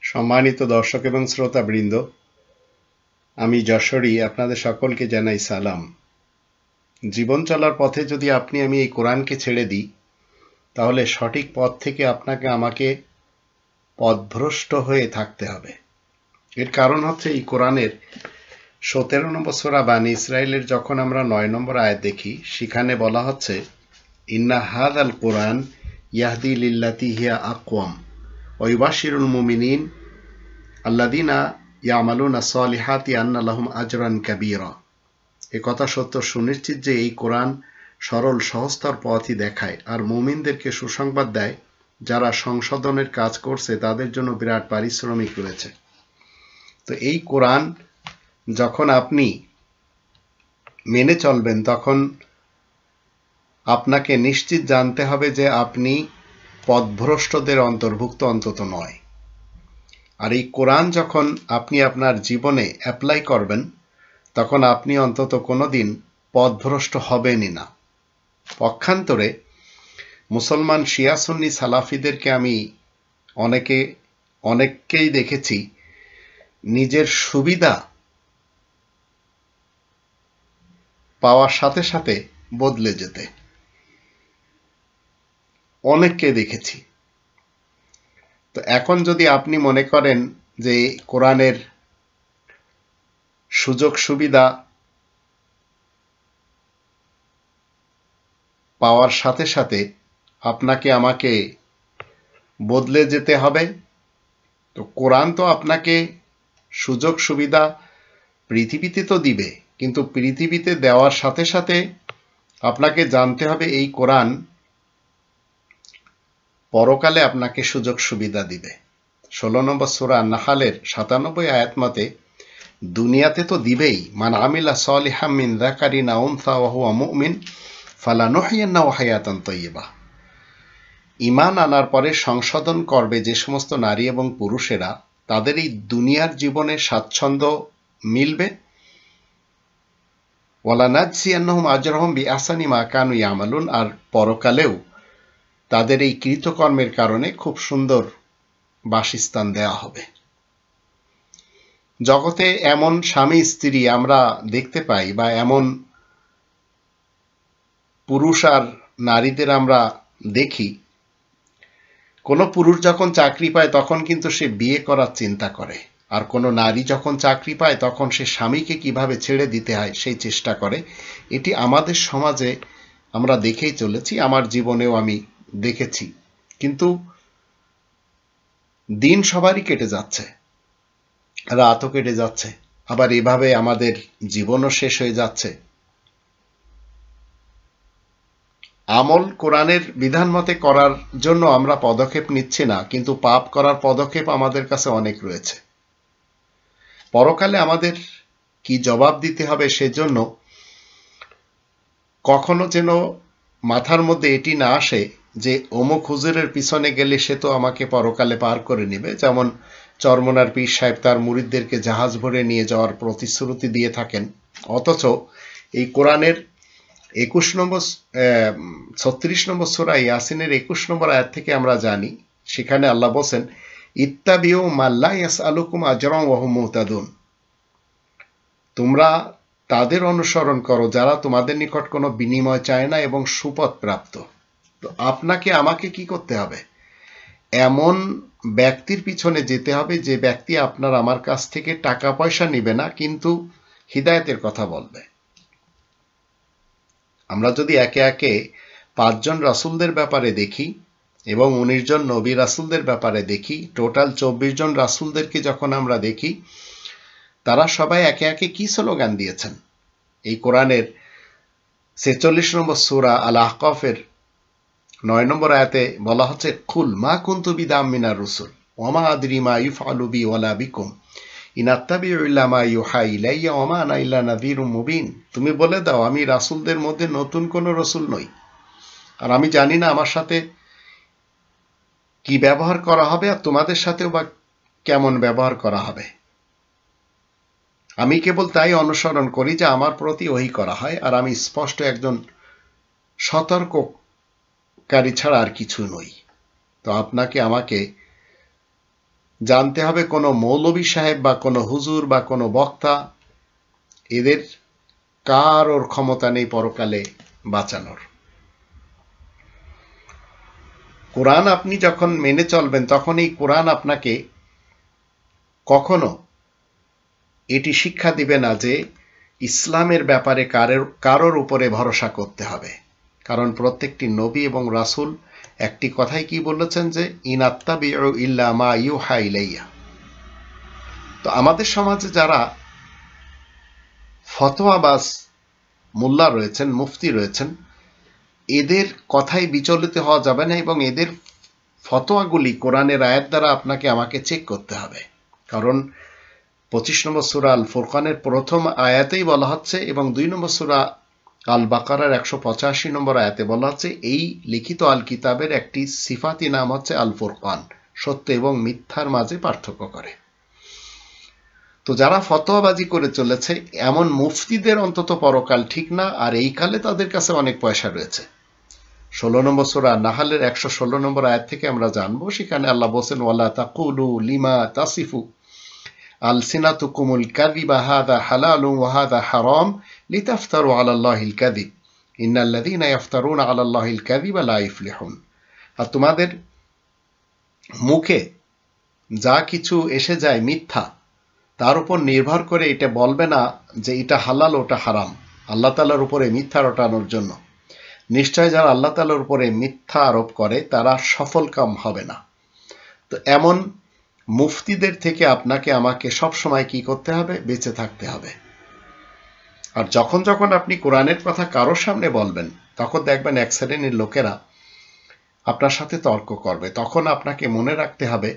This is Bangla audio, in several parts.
সম্মানিত দর্শক এবং শ্রোতাবৃন্দ, আমি যশোরী আপনাদের সকলকে জানাই সালাম। জীবন চলার পথে যদি আমি এই কোরআনকে ছেড়ে দিই, তাহলে সঠিক পথ থেকে আপনাকে আমাকে পথভ্রষ্ট হয়ে থাকতে হবে। এর কারণ হচ্ছে এই কোরআনের 17 নম্বর সূরা বানী ইসরাইলের যখন আমরা 9 নম্বর আয়াত দেখি, সেখানে বলা হচ্ছে ইন্না হাযাল কোরআন ইয়াহদি লিল্লাতি হিয়া আকওয়াম ওয়া ইউবাশশিরুল মুমিনিন আল্লাযীনা ইয়ামালুনা সলিহাতি আন্না লাহুম আজরান কাবীরা। এ কথা সত্য সুনিশ্চিত যে এই কোরআন সরল সহজতর পথই দেখায় আর মুমিনদেরকে সুসংবাদ দেয় যারা সংশোধনের কাজ করছে তাদের জন্য বিরাট পারিশ্রমিক রয়েছে। তো এই কোরআন যখন আপনি মেনে চলবেন তখন আপনাকে নিশ্চিত জানতে হবে যে আপনি পথভ্রষ্টদের অন্তর্ভুক্ত অন্তত নয়। আর এই কোরআন যখন আপনি আপনার জীবনে অ্যাপ্লাই করবেন তখন আপনি অন্তত কোনোদিন পথভ্রষ্ট হবেনই না। পক্ষান্তরে মুসলমান শিয়া সুন্নি সালাফিদেরকে আমি অনেককেই দেখেছি নিজের সুবিধা পাওয়ার সাথে সাথে বদলে যেতে, অনেককে দেখেছি। তো এখন যদি আপনি মনে করেন যে কোরআনের সুযোগ সুবিধা পাওয়ার সাথে সাথে আপনাকে আমাকে বদলে যেতে হবে, তো কোরআন তো আপনাকে সুযোগ সুবিধা পৃথিবীতে তো দিবে, কিন্তু পৃথিবীতে দেওয়ার সাথে সাথে আপনাকে জানতে হবে এই কোরআন পরকালে আপনাকে সুযোগ সুবিধা দিবে। 16 নম্বর সূরা নাহালের 97 আয়াত মতে দুনিয়াতে তো দিবেই, মান আমিলা সলিহাম মিন যাকারিন আও উনসা ওয়া হুয়া মুমিন ফালানুহইয়ান্নাহু হায়াতান তাইয়্যিবা। ঈমান আনার পরে সংশোধন করবে যে সমস্ত নারী এবং পুরুষেরা, তাদের এই দুনিয়ার জীবনে স্বাচ্ছন্দ্য মিলবে। ওয়ালানাজজিয়ান্নাহুম আজরাহুম বিআহসানি মা কানু ইয়ামালুন, আর পরকালেও তাদের এই কৃতকর্মের কারণে খুব সুন্দর বাসস্থান দেয়া হবে। জগতে এমন স্বামী স্ত্রী আমরা দেখতে পাই, বা এমন পুরুষ আর নারীদের আমরা দেখি, কোনো পুরুষ যখন চাকরি পায় তখন কিন্তু সে বিয়ে করার চিন্তা করে, আর কোনো নারী যখন চাকরি পায় তখন সে স্বামীকে কিভাবে ছেড়ে দিতে হয় সেই চেষ্টা করে। এটি আমাদের সমাজে আমরা দেখেই চলেছি, আমার জীবনেও আমি দেখেছি। কিন্তু দিন সবারই কেটে যাচ্ছে, রাতও কেটে যাচ্ছে, আবার এভাবে আমাদের জীবনও শেষ হয়ে যাচ্ছে। আমল কোরআনের বিধান মতে করার জন্য আমরা পদক্ষেপ নিচ্ছি না, কিন্তু পাপ করার পদক্ষেপ আমাদের কাছে অনেক রয়েছে। পরকালে আমাদের কি জবাব দিতে হবে সেজন্য কখনো যেন মাথার মধ্যে এটি না আসে যে অমুক হুজুরের পিছনে গেলে সে তো আমাকে পরকালে পার করে নেবে। যেমন চরমনার পীর সাহেব তার মুরিদদেরকে জাহাজ ভরে নিয়ে যাওয়ার প্রতিশ্রুতি দিয়ে থাকেন, অথচ এই কোরআনের 36 নম্বর সূরা ইয়াসিনের 21 নম্বর আয়াত থেকে আমরা জানি, সেখানে আল্লাহ বলেন ইত্তাবিউ মা লা ইয়াসআলুকুম আজরান ওয়া হুম মুহতাদুন। তোমরা তাদের অনুসরণ করো যারা তোমাদের নিকট কোনো বিনিময় চায় না এবং সুপথ প্রাপ্ত। তো আপনাকে আমাকে কি করতে হবে? এমন ব্যক্তির পিছনে যেতে হবে যে ব্যক্তি আপনার আমার কাছ থেকে টাকা পয়সা নিবে না, কিন্তু হিদায়াতের কথা বলবে। আমরা যদি একে একে 5 জন রাসূলদের ব্যাপারে দেখি এবং 19 জন নবী রাসূলদের ব্যাপারে দেখি, টোটাল 24 জন রাসূলদেরকে যখন আমরা দেখি, তারা সবাই একে একে কি স্লোগান দিয়েছেন। এই কোরআনের 46 নম্বর সূরা আল আহকাফের 9 নম্বর আয়াতে বলা হচ্ছে কুল মা কুনতু বিদাম মিনার রুসুল ওয়া মা আদরি মা ইফআলু বি ওয়ালা বিকুম ইন আত্তাবিউ ইল্লা মা ইউহা ইলাইয়া ওয়া মা আনা ইল্লা নাযীরুম মুবিন। তুমি বলে দাও আমি রাসূলদের মধ্যে নতুন কোনো রাসূল নই, আর আমি জানি না আমার সাথে কি ব্যবহার করা হবে, আর তোমাদের সাথেও বা কেমন ব্যবহার করা হবে। আমি কেবল তাই অনুসরণ করি যে আমার প্রতি ওহী করা হয়, আর আমি স্পষ্ট একজন সতর্ককারী ছাড়া আর কিছু নই। তো আপনাকে আমাকে জানতে হবে কোনো মৌলভী সাহেব বা কোনো হুজুর বা কোনো বক্তা, এদের কারোর ক্ষমতা নেই পরকালে বাঁচানোর। কোরআন আপনি যখন মেনে চলবেন তখন এই কোরআন আপনাকে কখনো এটি শিক্ষা দিবে না যে ইসলামের ব্যাপারে কারোর উপরে ভরসা করতে হবে। কারণ প্রত্যেকটি নবী এবং রাসূল একটি কথাই কি বলেছেন যে ইন আত্তাবিউ ইল্লা মা ইউহা ইলাইয়া। তো আমাদের সমাজে যারা ফতোয়াবাজ মোল্লা রয়েছেন, মুফতি রয়েছেন, এদের কথাই বিচলিত হওয়া যাবে না এবং এদের ফতোয়াগুলি কোরআনের আয়াত দ্বারা আপনাকে আমাকে চেক করতে হবে। কারণ 25 নম্বর সূরা আল ফুরকানের প্রথম আয়াতেই বলা হচ্ছে এবং 2 নম্বর সূরা আল বাকারার 185 নম্বর আয়াতে বলা হচ্ছে এই লিখিত আল কিতাবের একটি সিফাতি নাম হচ্ছে আল ফুরকান, সত্য এবং মিথ্যার মাঝে পার্থক্য করে। তো যারা ফতোয়াবাজি করে চলেছে এমন মুফতিদের অন্তত পরকাল ঠিক না, আর এই কালে তাদের কাছে অনেক পয়সা রয়েছে। 16 নম্বর সূরা নাহলের 116 নম্বর আয়াত থেকে আমরা জানবো, সেখানে আল্লাহ বলেন ওয়ালা তাকুলু লিমা তাসিফু আলসিনাতুকুমুল কাযিবা হাযা হালালুন ওয়া হাযা হারাম লিতাফতারু আলাল্লাহিল কাযিব ইন্নাল্লাযীনা ইফতারুনা আলাল্লাহিল কাযিবা লা ইফলিহুন। আর তোমাদের মুখে যা কিছু এসে যায় মিথ্যা, তার উপর নির্ভর করে এটা বলবে না যে এটা হালাল ওটা হারাম, আল্লাহ তাআলার উপরে মিথ্যা রটানোর জন্য। নিশ্চয় যারা আল্লাহ তাআলার উপরে মিথ্যা আরোপ করে তারা সফলকাম হবে না। তো এমন মুফতিদের থেকে আপনাকে আমাকে সব সময় কি করতে হবে? বেঁচে থাকতে হবে। আর যখন যখন আপনি কোরআনের কথা কারোর সামনে বলবেন তখন দেখবেন এক শ্রেণীর লোকেরা আপনার সাথে তর্ক করবে। তখন আপনাকে মনে রাখতে হবে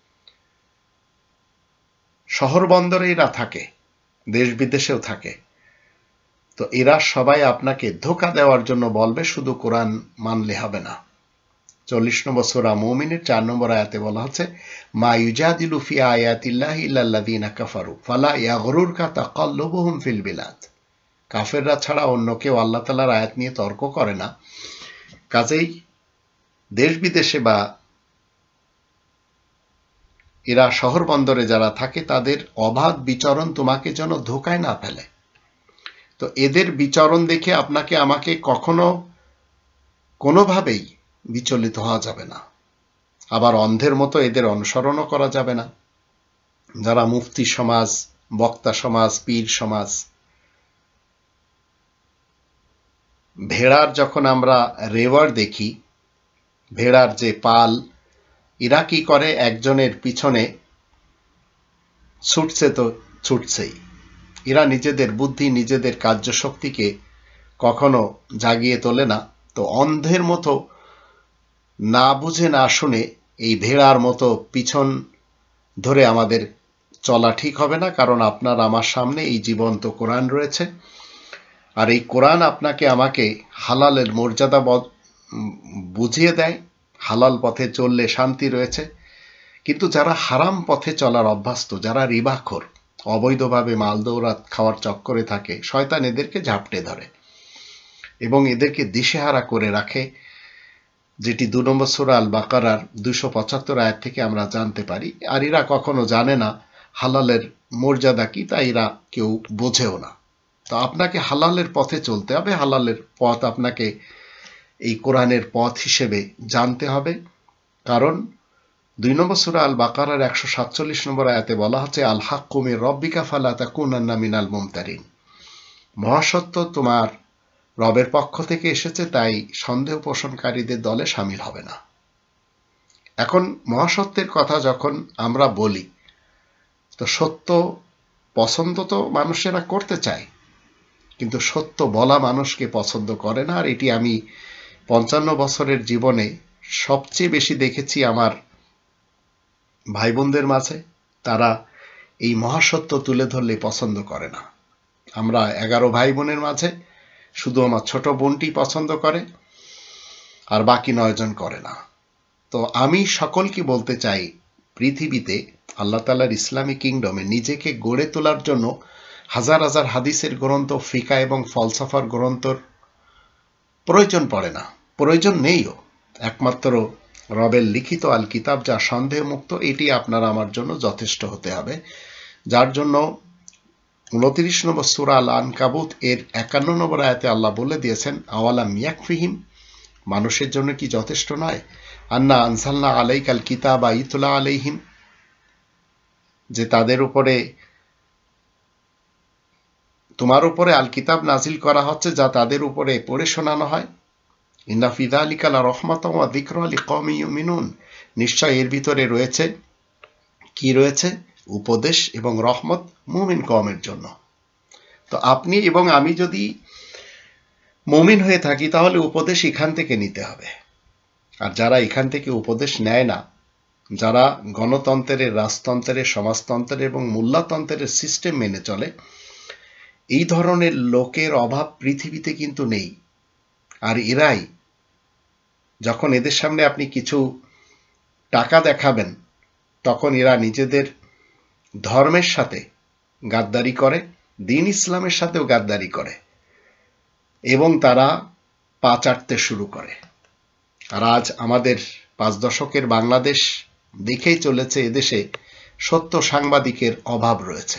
শহর বন্দরে এরা থাকে, দেশ বিদেশেও থাকে, তো এরা সবাই আপনাকে ধোঁকা দেওয়ার জন্য বলবে শুধু কোরআন মানলে হবে না। 40 নম্বর সূরা মুমিনের 4 নম্বর আয়াতে বলা হচ্ছে মা ইউজাদিলু ফি আয়াতিল্লাহি ইল্লাল্লাযীনা কাফারু ফালা ইয়াগরুরকা তাকাল্লুবুহুম ফিল বিলাদ। কাফেররা ছাড়া অন্য কেউ আল্লাহ তাআলার আয়াত নিয়ে তর্ক করে না। কাজেই দেশ বিদেশে বা এরা শহর বন্দরে যারা থাকে তাদের অবাধ বিচরণ তোমাকে যেন ধোঁকায় না ফেলে। তো এদের বিচরণ দেখে আপনাকে আমাকে কখনো কোনোভাবেই বিচলিত হওয়া যাবে না। আবার অন্ধের মতো এদের অনুসরণও করা যাবে না। যারা মুফতি সমাজ, বক্তা সমাজ, পীর সমাজ, ভেড়ার যখন আমরা রেওয়ার দেখি, ভেড়ার যে পাল, এরা কি করে একজনের পিছনে ছুটছে তো ছুটছেই। এরা নিজেদের বুদ্ধি, নিজেদের কার্যশক্তিকে কখনো জাগিয়ে তোলে না। তো অন্ধের মতো না বুঝে না শুনে এই ভেড়ার মতো পিছন ধরে আমাদের চলা ঠিক হবে না। কারণ আপনার আমার সামনে এই জীবন্ত কোরআন রয়েছে, আর এই কোরআন আপনাকে আমাকে হালালের মর্যাদা বুঝিয়ে দেয়। হালাল পথে চললে শান্তি রয়েছে, কিন্তু যারা হারাম পথে চলার অভ্যস্ত, যারা রিবাখোর, অবৈধভাবে মাল দৌরাত খাওয়ার চক্করে থাকে, শয়তান এদেরকে ঝাপটে ধরে এবং এদেরকে দিশেহারা করে রাখে, যেটি 2 নম্বর সূরা আল বাকারার 275 আয়াত থেকে আমরা জানতে পারি। আর এরা কখনো জানে না হালালের মর্যাদা কি, তাই এরা কেউ বোঝেও না। তো আপনাকে হালালের পথে চলতে হবে। হালালের পথ আপনাকে এই কোরআনের পথ হিসেবে জানতে হবে। কারণ 2 নম্বর সূরা আল বাকারার 147 নম্বর আয়াতে বলা হচ্ছে আল হাক্কু মির রাব্বিকা ফালা তাকুনান্না মিনাল মুমতারিন। মহাসত্য তোমার রবের পক্ষ থেকে এসেছে, তাই সন্দেহ পোষণকারীদের দলে শামিল হবে না। এখন মহাসত্যের কথা যখন আমরা বলি, তো সত্য পছন্দ তো মানুষেরা করতে চায়, কিন্তু সত্য বলা মানুষকে পছন্দ করে না। আর এটি আমি 55 বছরের জীবনে সবচেয়ে বেশি দেখেছি আমার ভাই বোনদের মাঝে। তারা এই মহাসত্য তুলে ধরলে পছন্দ করে না। আমরা 11 ভাই বোনের মাঝে শুধু আমার ছোট বোনটি পছন্দ করে, আর বাকি 9 জন করে না। তো আমি সকলকে বলতে চাই, পৃথিবীতে আল্লাহ তাআলার ইসলামী কিংডমে নিজেকে গড়ে তোলার জন্য হাজার হাজার হাদিসের গ্রন্থ, ফিকা এবং ফলসফার গ্রন্থর প্রয়োজন পড়ে না, প্রয়োজন নেইও। একমাত্র রবের লিখিত আল কিতাব যা সন্দেহমুক্ত, এটি আপনার আমার জন্য যথেষ্ট হতে হবে। যার জন্য 29 নম্বর সূরা আল আনকাবুত এর 51 নম্বর আয়াতে আল্লাহ বলে দিয়েছেন, আওয়ালাম ইয়াকফিহিম, মানুষের জন্য কি যথেষ্ট নয়, আন্না আনসালনা আলাইকাল কিতাবা ইতলা আলাইহিম, যে তাদের উপরে, তোমার উপরে আল কিতাব নাজিল করা হচ্ছে যা তাদের উপরে পড়ে শোনানো হয়। ইন্না ফি যালিকা লা রাহমাতাও ওয়া যিকরা লিকওমিন ইউমিনুন, নিশ্চয় এর ভিতরে রয়েছে কি রয়েছে, উপদেশ এবং রহমত মুমিন কওমের জন্য। তো আপনি এবং আমি যদি মুমিন হয়ে থাকি তাহলে উপদেশ এখান থেকে নিতে হবে। আর যারা এখান থেকে উপদেশ নেয় না, যারা গণতন্ত্রের, রাজতন্ত্রের, সমাজতন্ত্রের এবং মোল্লাতন্ত্রের সিস্টেম মেনে চলে, এই ধরনের লোকের অভাব পৃথিবীতে কিন্তু নেই। আর এরাই, যখন এদের সামনে আপনি কিছু টাকা দেখাবেন, তখন এরা নিজেদের ধর্মের সাথে গাদ্দারি করে, দ্বীন ইসলামের সাথেও গাদ্দারি করে এবং তারা পা চাটতে শুরু করে। আর আজ আমাদের 5 দশকের বাংলাদেশ দেখেই চলেছে, এদেশে সত্য সাংবাদিকের অভাব রয়েছে।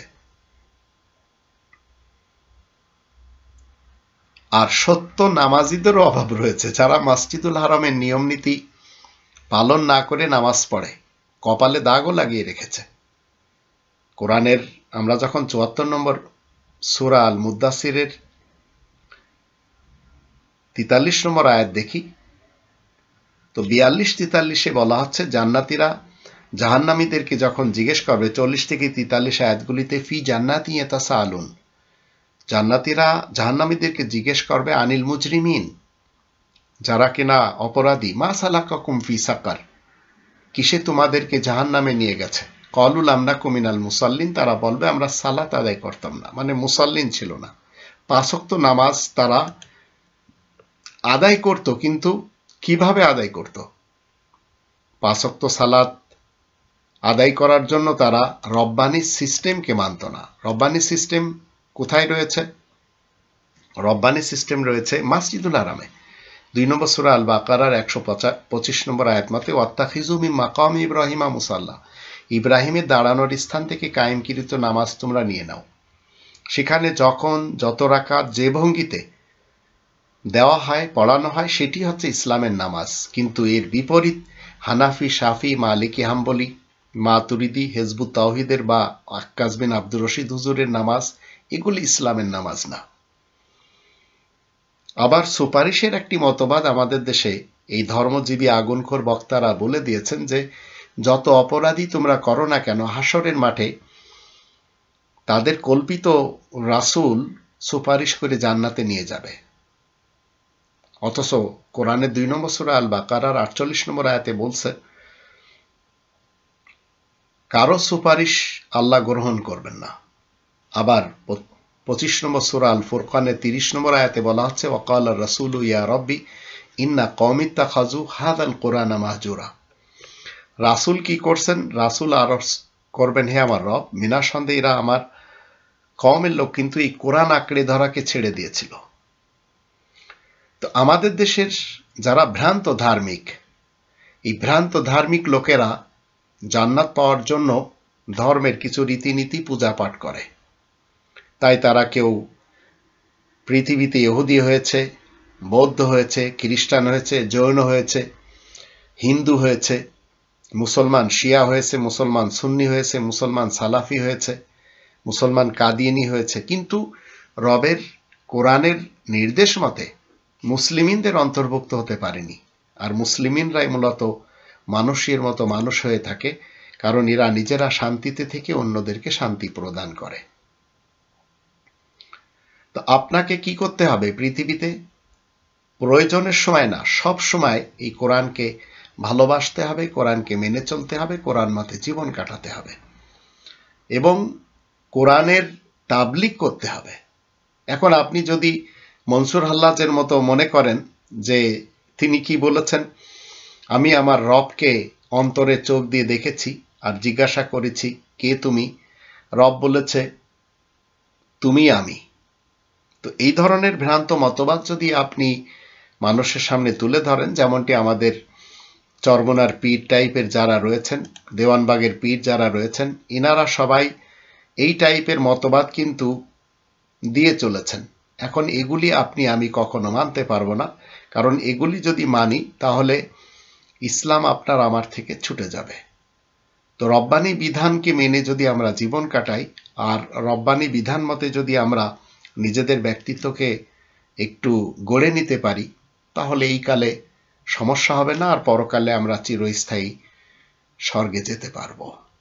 আর সত্য নামাজিদেরও অভাব রয়েছে, যারা মসজিদুল হারামের নিয়ম নীতি পালন না করে নামাজ পড়ে, কপালে দাগও লাগিয়ে রেখেছে। কোরআনের আমরা যখন 74 নম্বর সূরা আল মুদ্দাসিরের 43 নম্বর আয়াত দেখি, তো 42-43 বলা হচ্ছে, জান্নাতীরা জাহান্নামীদেরকে যখন জিজ্ঞেস করবে, 40 থেকে 43 আয়াতগুলিতে, ফি জান্নাতি ইয়াতাসাআলুন, জান্নাতীরা জাহান্নামীদেরকে জিজ্ঞেস করবে, আনিল মুজরিমিন, যারা কিনা অপরাধী, মা সালাকাকুম ফি সাকার, কিসে তোমাদেরকে জাহান্নামে নিয়ে গেছে, ক্বালু লাম নাকু মিনাল মুসাল্লিন, তারা বলবে আমরা সালাত আদায় করতাম না, মানে মুসাল্লিন ছিল না। 5 ওয়াক্ত নামাজ তারা আদায় করত, কিন্তু কিভাবে আদায় করত? 5 ওয়াক্ত সালাত আদায় করার জন্য তারা রব্বানি সিস্টেমকে মানত না। রব্বানি সিস্টেম কোথায় রয়েছে? রব্বানি সিস্টেম রয়েছে মসজিদুল হারামে। 2 নম্বর সূরা আল বাকারার 125 নম্বর আয়াত মতে, ওয়াত্তাখিযু মিন মাকামি ইব্রাহিমা মুসাল্লা, ইব্রাহিমের দাঁড়ানোর স্থান থেকে কায়েমকৃত নামাজ তোমরা নিয়ে নাও। সেখানে যখন যত রাকাত যে ভঙ্গিতে দেওয়া হয়, পড়ানো হয়, সেটি হচ্ছে ইসলামের নামাজ। কিন্তু এর বিপরীত হানাফি, শাফি, মালিকি, হাম্বলি, মাতুরিদি, হেজবুত তাওহীদের বা আক্কাস বিন আব্দুর রশিদ হুজুরের নামাজ, এগুলি ইসলামের নামাজ না। আবার সুপারিশের একটি মতবাদ আমাদের দেশে এই ধর্মজীবী আগুনখোর বক্তারা বলে দিয়েছেন যে, যত অপরাধী তোমরা করো না কেন, হাসরের মাঠে তাদের কল্পিত রাসূল সুপারিশ করে জান্নাতে নিয়ে যাবে। অথচ কোরআনের 2 নম্বর সূরা আল বাকারার 48 নম্বর আয়াতে বলছে, কারো সুপারিশ আল্লাহ গ্রহণ করবেন না। আবার 25 নম্বর সূরা আল ফুরকানের 30 নম্বর আয়াতে বলা হচ্ছে, ওয়াকাল রাসূলু ইয়া রব্বি ইন্না কওমি ইত্তাখাযু হাযাল কুরআনা মাহজুরা, রাসূল কি করছেন? রাসূল আরজ করবেন, হে আমার রব, বিনা সন্দেহে এরা আমার কওমের লোক কিন্তু এই কোরআন আঁকড়ে ধরাকে ছেড়ে দিয়েছিল। তো আমাদের দেশের যারা ভ্রান্ত ধার্মিক, এই ভ্রান্ত ধার্মিক লোকেরা জান্নাত পাওয়ার জন্য ধর্মের কিছু রীতিনীতি পূজা পাঠ করে। তাই তারা কেউ পৃথিবীতে ইহুদি হয়েছে, বৌদ্ধ হয়েছে, খ্রিস্টান হয়েছে, জৈন হয়েছে, হিন্দু হয়েছে, মুসলমান শিয়া হয়েছে, মুসলমান সুন্নি হয়েছে, মুসলমান সালাফি হয়েছে, মুসলমান কাদিয়ানি হয়েছে, কিন্তু রবের কোরআনের নির্দেশ মতে মুসলিমিনদের অন্তর্ভুক্ত হতে পারেনি। আর মুসলিমিনরাই মূলত মানুষের মতো মানুষ হয়ে থাকে, কারণ এরা নিজেরা শান্তিতে থেকে অন্যদেরকে শান্তি প্রদান করে। তো আপনাকে কি করতে হবে পৃথিবীতে? প্রয়োজনের সময় না, সব সময় এই কোরআনকে ভালোবাসতে হবে, কোরআনকে মেনে চলতে হবে, কোরআন মতে জীবন কাটাতে হবে এবং কোরআনের তাবলীগ করতে হবে। এখন আপনি যদি মনসুর হাল্লাজের মতো মনে করেন যে তিনি কি বলেছেন, আমি আমার রবকে অন্তরে চোখ দিয়ে দেখেছি আর জিজ্ঞাসা করেছি, কে তুমি? রব বলেছে, তুমি আমি। তো এই ধরনের ভ্রান্ত মতবাদ যদি আপনি মানুষের সামনে তুলে ধরেন, যেমনটি আমাদের চরমোনার পীর টাইপের যারা রয়েছেন, দেওয়ানবাগের পীর যারা রয়েছেন, ইনারা সবাই এই টাইপের মতবাদ কিন্তু দিয়ে চলেছেন। এখন এগুলি আপনি আমি কখনো মানতে পারবো না, কারণ এগুলি যদি মানি তাহলে ইসলাম আপনার আমার থেকে ছুটে যাবে। তো রব্বানি বিধানকে মেনে যদি আমরা জীবন কাটাই আর রব্বানি বিধান মতে যদি আমরা নিজেদের ব্যক্তিত্বকে একটু গড়ে নিতে পারি, তাহলে এই কালে সমস্যা হবে না, আর পরকালে আমরা চিরস্থায়ী স্বর্গে যেতে পারবো।